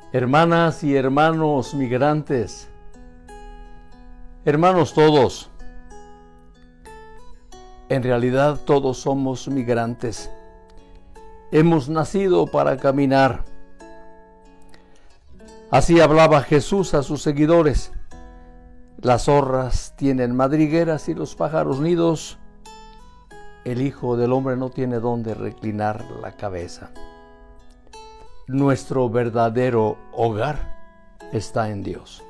Hermanas y hermanos migrantes, hermanos todos, en realidad todos somos migrantes. Hemos nacido para caminar. Así hablaba Jesús a sus seguidores. Las zorras tienen madrigueras y los pájaros nidos. El Hijo del Hombre no tiene dónde reclinar la cabeza. Nuestro verdadero hogar está en Dios.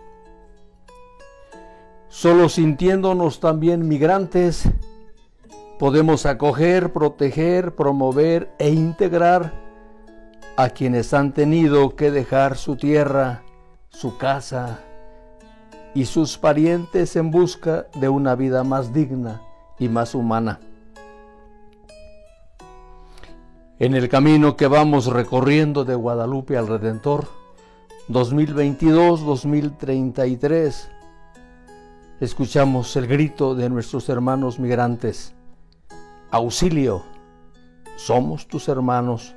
Solo sintiéndonos también migrantes, podemos acoger, proteger, promover e integrar a quienes han tenido que dejar su tierra, su casa y sus parientes en busca de una vida más digna y más humana. En el camino que vamos recorriendo de Guadalupe al Redentor, 2022-2033, escuchamos el grito de nuestros hermanos migrantes: ¡Auxilio! Somos tus hermanos.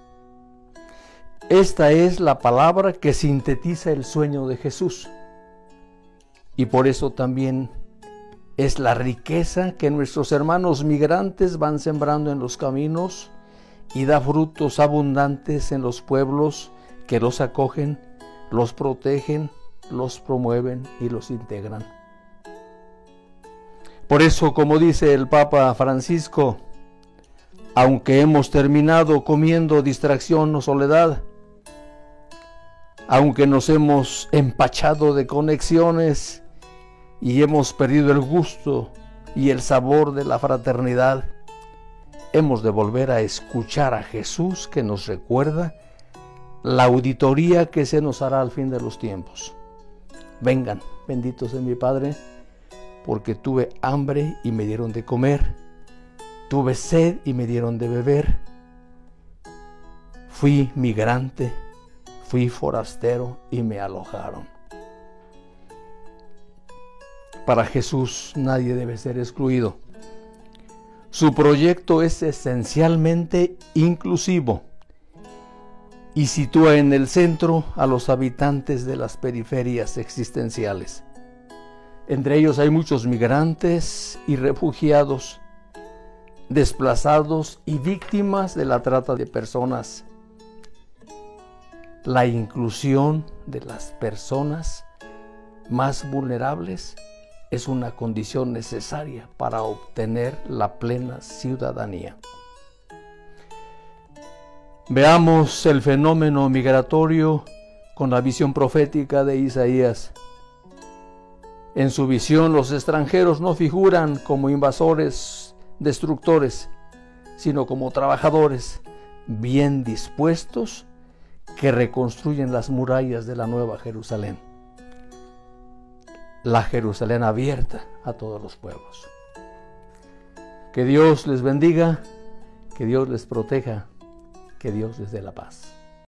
Esta es la palabra que sintetiza el sueño de Jesús, y por eso también es la riqueza que nuestros hermanos migrantes van sembrando en los caminos y da frutos abundantes en los pueblos que los acogen, los protegen, los promueven y los integran. Por eso, como dice el Papa Francisco, aunque hemos terminado comiendo distracción o soledad, aunque nos hemos empachado de conexiones y hemos perdido el gusto y el sabor de la fraternidad, hemos de volver a escuchar a Jesús, que nos recuerda la auditoría que se nos hará al fin de los tiempos. Vengan, benditos de mi Padre, porque tuve hambre y me dieron de comer, tuve sed y me dieron de beber, fui migrante, fui forastero y me alojaron. Para Jesús nadie debe ser excluido. Su proyecto es esencialmente inclusivo y sitúa en el centro a los habitantes de las periferias existenciales. Entre ellos hay muchos migrantes y refugiados, desplazados y víctimas de la trata de personas. La inclusión de las personas más vulnerables es una condición necesaria para obtener la plena ciudadanía. Veamos el fenómeno migratorio con la visión profética de Isaías. En su visión, los extranjeros no figuran como invasores, destructores, sino como trabajadores bien dispuestos que reconstruyen las murallas de la Nueva Jerusalén. La Jerusalén abierta a todos los pueblos. Que Dios les bendiga, que Dios les proteja, que Dios les dé la paz.